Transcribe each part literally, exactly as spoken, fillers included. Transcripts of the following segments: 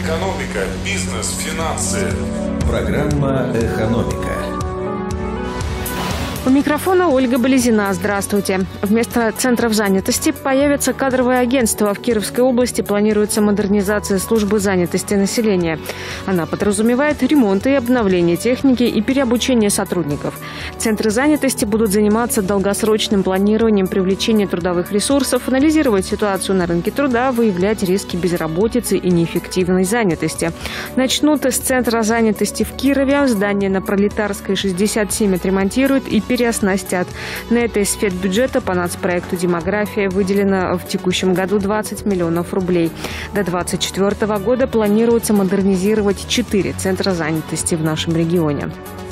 Экономика, бизнес, финансы. Программа «Экономика». У микрофона Ольга Болезина. Здравствуйте. Вместо центров занятости появится кадровое агентство. В Кировской области планируется модернизация службы занятости населения. Она подразумевает ремонт и обновление техники и переобучение сотрудников. Центры занятости будут заниматься долгосрочным планированием привлечения трудовых ресурсов, анализировать ситуацию на рынке труда, выявлять риски безработицы и неэффективной занятости. Начнут с центра занятости в Кирове. Здание на Пролетарской, шестьдесят семь отремонтируют и переоснастят. На это из федбюджета по нацпроекту «Демография» выделено в текущем году двадцать миллионов рублей. До двадцать четвёртого года планируется модернизировать четыре центра занятости в нашем регионе.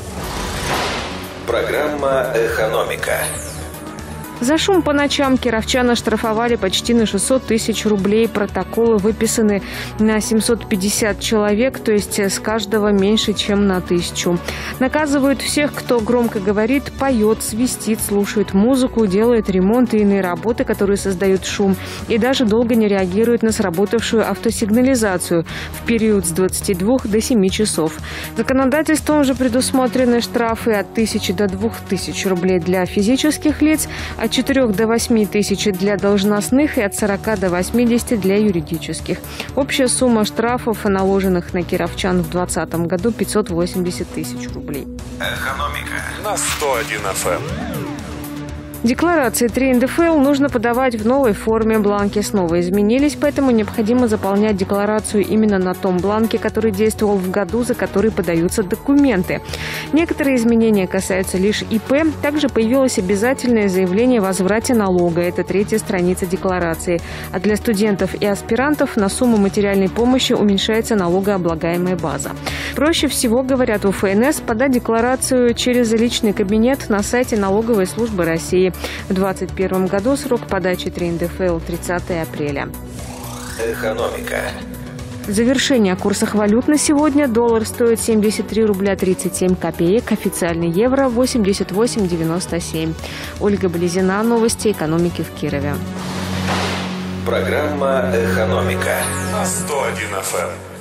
Программа «Экономика». За шум по ночам кировчан оштрафовали почти на шестьсот тысяч рублей. Протоколы выписаны на семьсот пятьдесят человек, то есть с каждого меньше, чем на тысячу. Наказывают всех, кто громко говорит, поет, свистит, слушает музыку, делает ремонт и иные работы, которые создают шум, и даже долго не реагирует на сработавшую автосигнализацию в период с двадцати двух до семи часов. Законодательством же предусмотрены штрафы от тысячи до двух тысяч рублей для физических лиц, от четырёх до восьми тысяч для должностных и от сорока до восьмидесяти для юридических. Общая сумма штрафов, наложенных на кировчан в двадцатом году, пятьсот восемьдесят тысяч рублей. Экономика на сто один эф эм. Декларации три эн дэ эф эл нужно подавать в новой форме. Бланки снова изменились, поэтому необходимо заполнять декларацию именно на том бланке, который действовал в году, за который подаются документы. Некоторые изменения касаются лишь и пэ. Также появилось обязательное заявление о возврате налога. Это третья страница декларации. А для студентов и аспирантов на сумму материальной помощи уменьшается налогооблагаемая база. Проще всего, говорят в эф эн эс, подать декларацию через личный кабинет на сайте Налоговой службы России. В две тысячи двадцать первом году срок подачи три эн дэ эф эл тридцатое апреля. «Экономика». Завершение о курсах валют на сегодня. Доллар стоит семьдесят три рубля тридцать семь копеек, официальный евро восемьдесят восемь девяносто семь. Ольга Болезина, новости экономики в Кирове. Программа «Экономика» на сто один эф эм.